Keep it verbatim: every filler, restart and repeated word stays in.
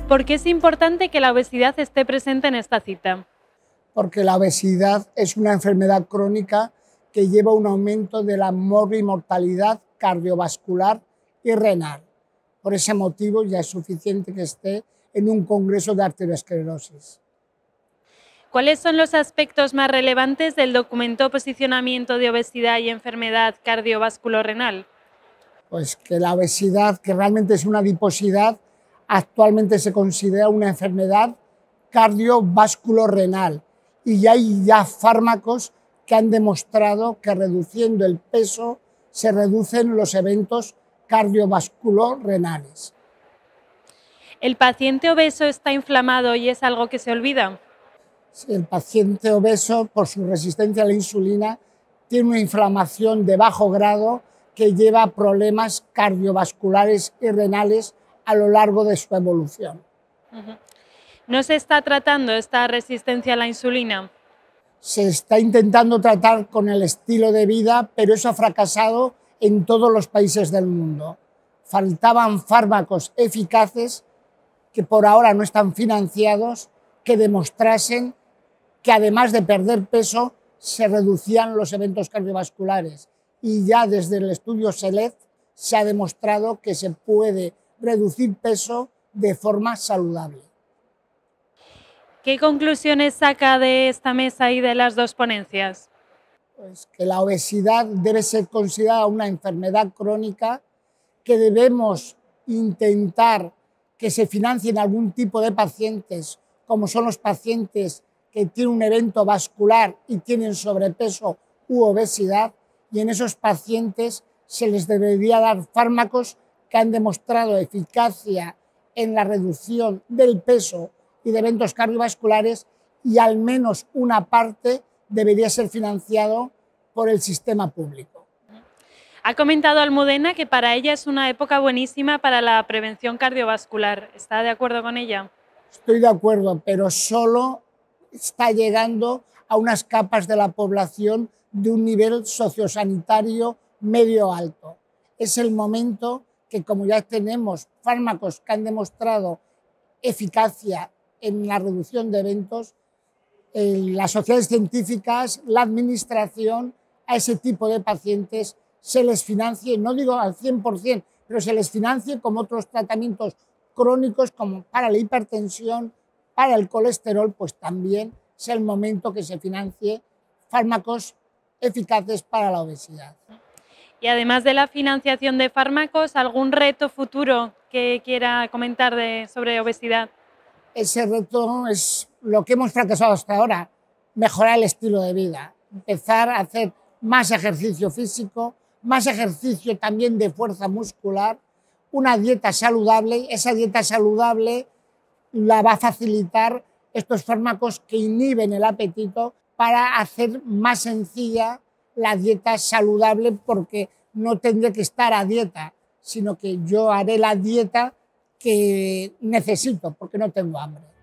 ¿Por qué es importante que la obesidad esté presente en esta cita? Porque la obesidad es una enfermedad crónica que lleva un aumento de la morbimortalidad cardiovascular y renal. Por ese motivo ya es suficiente que esté en un congreso de arteriosclerosis. ¿Cuáles son los aspectos más relevantes del documento Posicionamiento de obesidad y enfermedad cardiovasculorenal? Pues que la obesidad, que realmente es una adiposidad, actualmente se considera una enfermedad cardiovasculorenal y ya hay ya fármacos que han demostrado que reduciendo el peso se reducen los eventos cardiovasculorenales. ¿El paciente obeso está inflamado y es algo que se olvida? El paciente obeso, por su resistencia a la insulina, tiene una inflamación de bajo grado que lleva a problemas cardiovasculares y renales a lo largo de su evolución. ¿No se está tratando esta resistencia a la insulina? Se está intentando tratar con el estilo de vida, pero eso ha fracasado en todos los países del mundo. Faltaban fármacos eficaces que por ahora no están financiados, que demostrasen que además de perder peso, se reducían los eventos cardiovasculares. Y ya desde el estudio SELECT se ha demostrado que se puede reducir peso de forma saludable. ¿Qué conclusiones saca de esta mesa y de las dos ponencias? Pues que la obesidad debe ser considerada una enfermedad crónica, que debemos intentar que se financien algún tipo de pacientes, como son los pacientes que tienen un evento vascular y tienen sobrepeso u obesidad, y en esos pacientes se les debería dar fármacos que han demostrado eficacia en la reducción del peso y de eventos cardiovasculares, y al menos una parte debería ser financiado por el sistema público. Ha comentado Almudena que para ella es una época buenísima para la prevención cardiovascular. ¿Está de acuerdo con ella? Estoy de acuerdo, pero solo está llegando a unas capas de la población de un nivel sociosanitario medio alto. Es el momento que, como ya tenemos fármacos que han demostrado eficacia en la reducción de eventos, eh, las sociedades científicas, la administración, a ese tipo de pacientes se les financie, no digo al cien por cien, pero se les financie como otros tratamientos crónicos, como para la hipertensión, para el colesterol, pues también es el momento que se financie fármacos eficaces para la obesidad. Y además de la financiación de fármacos, ¿algún reto futuro que quiera comentar de, sobre obesidad? Ese reto es lo que hemos fracasado hasta ahora, mejorar el estilo de vida, empezar a hacer más ejercicio físico, más ejercicio también de fuerza muscular, una dieta saludable. Esa dieta saludable la va a facilitar estos fármacos que inhiben el apetito para hacer más sencilla la dieta saludable, porque no tendré que estar a dieta, sino que yo haré la dieta que necesito porque no tengo hambre.